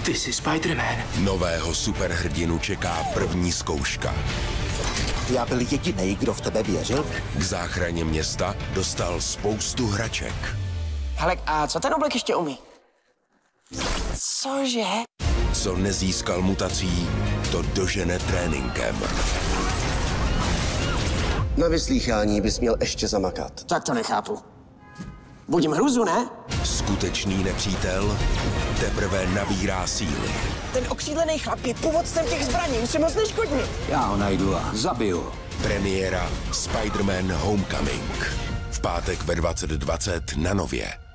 Ty jsi Spider-Man. Nového superhrdinu čeká první zkouška. Já byl jedinej, kdo v tebe věřil. K záchraně města dostal spoustu hraček. Hele, a co ten oblek ještě umí? Cože? Co nezískal mutací, to dožene tréninkem. Na vyslýchání bys měl ještě zamakat. Tak to nechápu. Budím hruzu, ne? Skutečný nepřítel teprve nabírá síly. Ten okřídlený chlap je původcem těch zbraní, musím moc neškodnit. Já ho najdu a zabiju. Premiéra Spider-Man Homecoming. V pátek ve 20:20 na Nově.